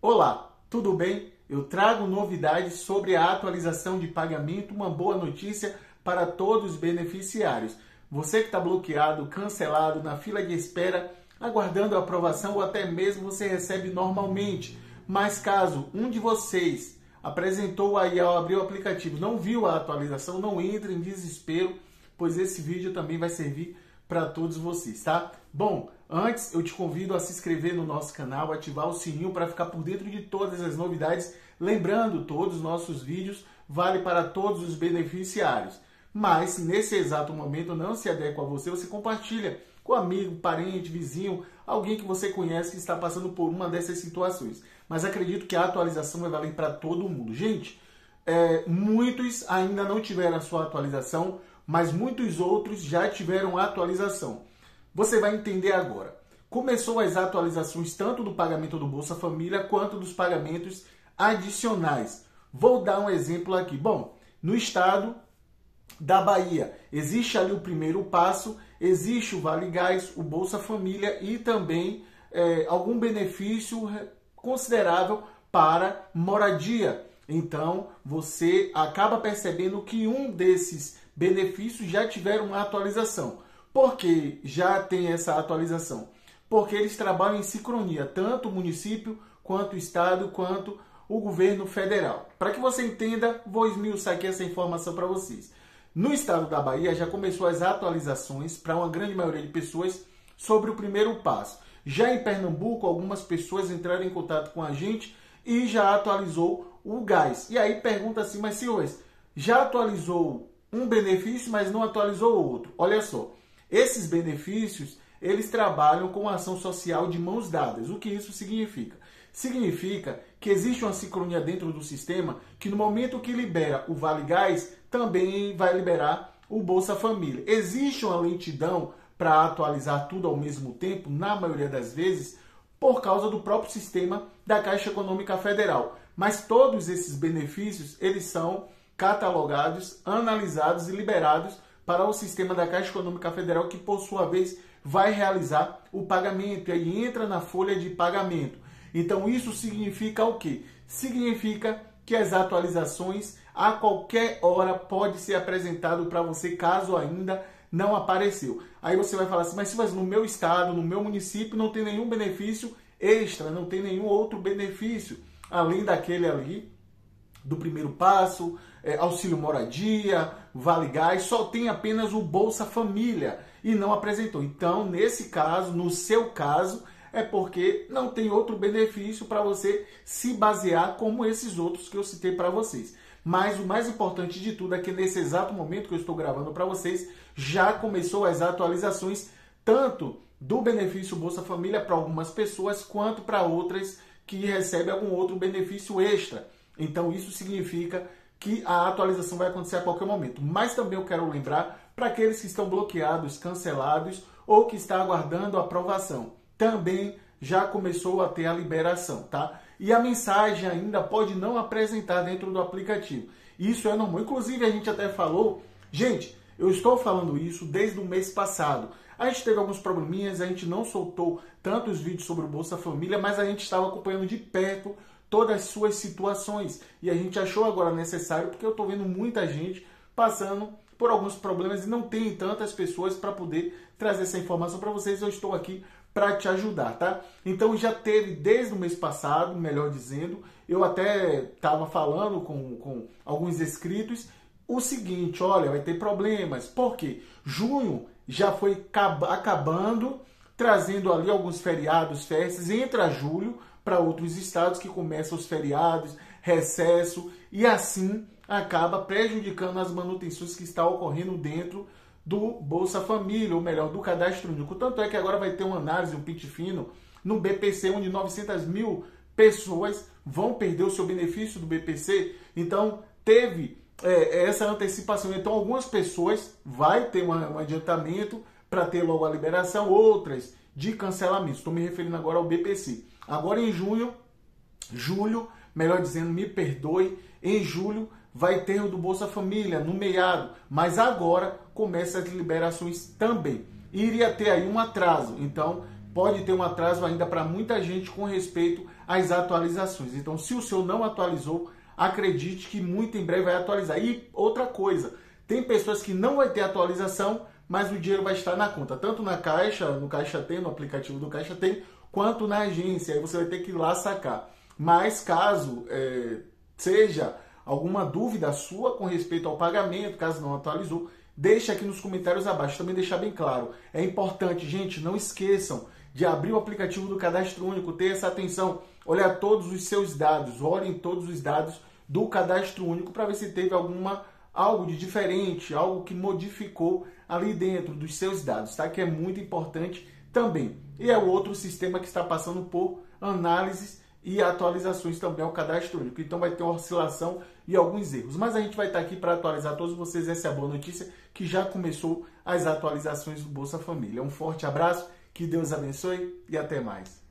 Olá, tudo bem? Eu trago novidades sobre a atualização de pagamento, uma boa notícia para todos os beneficiários. Você que está bloqueado, cancelado, na fila de espera, aguardando a aprovação ou até mesmo você recebe normalmente. Mas caso um de vocês apresentou aí ao abrir o aplicativo, não viu a atualização, não entre em desespero, pois esse vídeo também vai servir para todos vocês, tá? Bom, antes eu te convido a se inscrever no nosso canal, ativar o sininho para ficar por dentro de todas as novidades. Lembrando, todos os nossos vídeos valem para todos os beneficiários. Mas se nesse exato momento não se adequa a você, você compartilha com amigo, parente, vizinho, alguém que você conhece que está passando por uma dessas situações. Mas acredito que a atualização vai valer para todo mundo. Gente, muitos ainda não tiveram a sua atualização, mas muitos outros já tiveram a atualização. Você vai entender agora. Começou as atualizações tanto do pagamento do Bolsa Família quanto dos pagamentos adicionais. Vou dar um exemplo aqui. Bom, no estado da Bahia, existe ali o primeiro passo, existe o Vale Gás, o Bolsa Família e também algum benefício considerável para moradia. Então, você acaba percebendo que um desses benefícios já tiveram uma atualização. Por que já tem essa atualização? Porque eles trabalham em sincronia, tanto o município, quanto o estado, quanto o governo federal. Para que você entenda, vou esmiuçar aqui essa informação para vocês. No estado da Bahia já começou as atualizações para uma grande maioria de pessoas sobre o primeiro passo. Já em Pernambuco, algumas pessoas entraram em contato com a gente e já atualizou o gás. E aí pergunta assim, mas senhores, já atualizou um benefício, mas não atualizou o outro? Olha só, esses benefícios, eles trabalham com ação social de mãos dadas. O que isso significa? Significa que existe uma sincronia dentro do sistema que no momento que libera o Vale Gás, também vai liberar o Bolsa Família. Existe uma lentidão para atualizar tudo ao mesmo tempo, na maioria das vezes, por causa do próprio sistema da Caixa Econômica Federal. Mas todos esses benefícios, eles são catalogados, analisados e liberados para o sistema da Caixa Econômica Federal, que por sua vez vai realizar o pagamento, e aí entra na folha de pagamento. Então isso significa o quê? Significa que as atualizações a qualquer hora pode ser apresentado para você, caso ainda não apareceu. Aí você vai falar assim, mas no meu estado, no meu município não tem nenhum benefício extra, não tem nenhum outro benefício, além daquele ali do primeiro passo, auxílio moradia, Vale Gás, só tem apenas o Bolsa Família e não apresentou. Então, nesse caso, no seu caso, é porque não tem outro benefício para você se basear como esses outros que eu citei para vocês. Mas o mais importante de tudo é que nesse exato momento que eu estou gravando para vocês, já começou as atualizações tanto do benefício Bolsa Família para algumas pessoas, quanto para outras que recebem algum outro benefício extra. Então isso significa que a atualização vai acontecer a qualquer momento. Mas também eu quero lembrar para aqueles que estão bloqueados, cancelados ou que estão aguardando a aprovação. Também já começou a ter a liberação, tá? E a mensagem ainda pode não apresentar dentro do aplicativo. Isso é normal. Inclusive a gente até falou, gente, eu estou falando isso desde o mês passado. A gente teve alguns probleminhas, a gente não soltou tantos vídeos sobre o Bolsa Família, mas a gente estava acompanhando de perto todas as suas situações. E a gente achou agora necessário, porque eu estou vendo muita gente passando por alguns problemas e não tem tantas pessoas para poder trazer essa informação para vocês. Eu estou aqui para te ajudar, tá? Então já teve desde o mês passado, melhor dizendo, eu até estava falando com alguns inscritos o seguinte, olha, vai ter problemas. Por quê? Junho já foi acabando, trazendo ali alguns feriados, festas, entra julho para outros estados que começam os feriados, recesso, e assim acaba prejudicando as manutenções que estão ocorrendo dentro do Bolsa Família, ou melhor, do Cadastro Único. Tanto é que agora vai ter uma análise, um pente fino, no BPC, onde 900 mil pessoas vão perder o seu benefício do BPC. Então, teve essa antecipação. Então, algumas pessoas vai ter um adiantamento para ter logo a liberação, outras de cancelamento. Estou me referindo agora ao BPC. Agora em julho, melhor dizendo, me perdoe, em julho vai ter o do Bolsa Família, no meado, mas agora começa as liberações também. Iria ter aí um atraso, então pode ter um atraso ainda para muita gente com respeito as atualizações. Então, se o seu não atualizou, acredite que muito em breve vai atualizar. E outra coisa, tem pessoas que não vai ter atualização, mas o dinheiro vai estar na conta, tanto na Caixa, no Caixa Tem, no aplicativo do Caixa Tem, quanto na agência. Aí você vai ter que ir lá sacar. Mas caso seja alguma dúvida sua com respeito ao pagamento, caso não atualizou, deixa aqui nos comentários abaixo. Também deixar bem claro, é importante, gente, não esqueçam de abrir o aplicativo do Cadastro Único, ter essa atenção, olhar todos os seus dados, olhem todos os dados do Cadastro Único para ver se teve algo de diferente, algo que modificou ali dentro dos seus dados, tá? Que é muito importante também. E é o outro sistema que está passando por análises e atualizações também ao Cadastro Único. Então vai ter uma oscilação e alguns erros. Mas a gente vai estar aqui para atualizar todos vocês. Essa é a boa notícia, que já começou as atualizações do Bolsa Família. Um forte abraço, que Deus abençoe e até mais.